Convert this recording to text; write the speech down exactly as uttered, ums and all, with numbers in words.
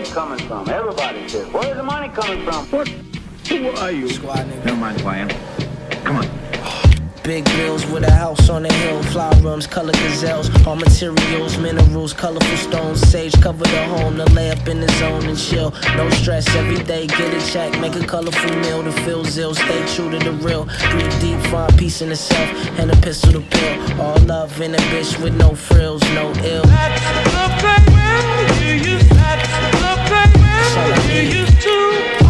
coming from? Everybody's here. Where's the money coming from? What? Who are you? Squad nigga. Never mind who I am. Come on. Big bills with a house on the hill, fly rooms, color gazelles, all materials, minerals, colorful stones, sage cover the home, to lay up in the zone and chill. No stress, every day get a check, make a colorful meal to feel zeal, stay true to the real. Breathe deep, find peace in the self, and a pistol to pill. All love in a bitch with no frills, no ill. That's the play when you used, that's the play when you used to.